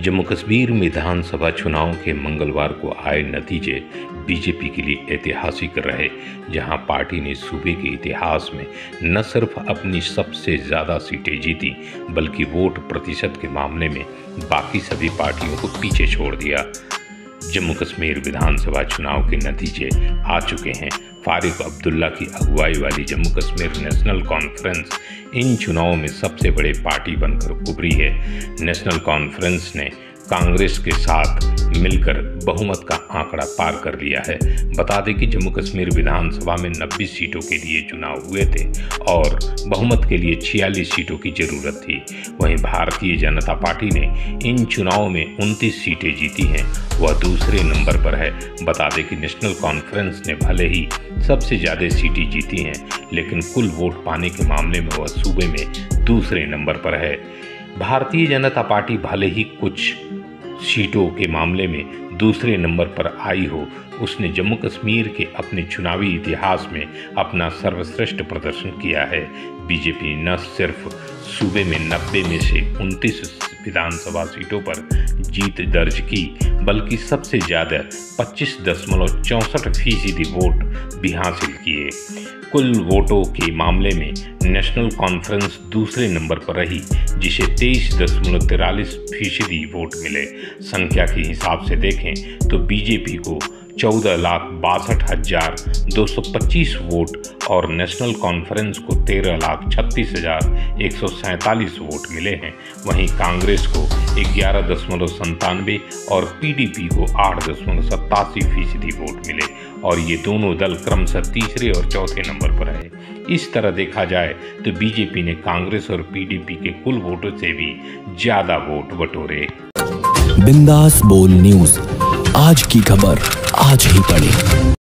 जम्मू कश्मीर विधानसभा चुनाव के मंगलवार को आए नतीजे बीजेपी के लिए ऐतिहासिक रहे, जहां पार्टी ने सूबे के इतिहास में न सिर्फ अपनी सबसे ज़्यादा सीटें जीती, बल्कि वोट प्रतिशत के मामले में बाकी सभी पार्टियों को पीछे छोड़ दिया। जम्मू कश्मीर विधानसभा चुनाव के नतीजे आ चुके हैं। फारूक अब्दुल्ला की अगुवाई वाली जम्मू कश्मीर नेशनल कॉन्फ्रेंस इन चुनावों में सबसे बड़े पार्टी बनकर उभरी है। नेशनल कॉन्फ्रेंस ने कांग्रेस के साथ मिलकर बहुमत का आंकड़ा पार कर लिया है। बता दें कि जम्मू कश्मीर विधानसभा में 90 सीटों के लिए चुनाव हुए थे और बहुमत के लिए 46 सीटों की जरूरत थी। वहीं भारतीय जनता पार्टी ने इन चुनावों में 29 सीटें जीती हैं, वह दूसरे नंबर पर है। बता दें कि नेशनल कॉन्फ्रेंस ने भले ही सबसे ज़्यादा सीटें जीती हैं, लेकिन कुल वोट पाने के मामले में वह सूबे में दूसरे नंबर पर है। भारतीय जनता पार्टी भले ही कुछ सीटों के मामले में दूसरे नंबर पर आई हो, उसने जम्मू कश्मीर के अपने चुनावी इतिहास में अपना सर्वश्रेष्ठ प्रदर्शन किया है। बीजेपी न सिर्फ सूबे में 90 में से 29 विधानसभा सीटों पर जीत दर्ज की, बल्कि सबसे ज़्यादा 25.64% वोट भी हासिल किए। कुल वोटों के मामले में नेशनल कॉन्फ्रेंस दूसरे नंबर पर रही, जिसे 23.43% वोट मिले। संख्या के हिसाब से देखें तो बीजेपी को 14,62,225 वोट और नेशनल कॉन्फ्रेंस को 13,36,147 वोट मिले हैं। वहीं कांग्रेस को 11.97 और पीडीपी को 8.87% वोट मिले और ये दोनों दल क्रमशः तीसरे और चौथे नंबर पर है। इस तरह देखा जाए तो बीजेपी ने कांग्रेस और पीडीपी के कुल वोटों से भी ज्यादा वोट बटोरे। बिंदास बोल न्यूज, आज की खबर आज ही पढ़ें।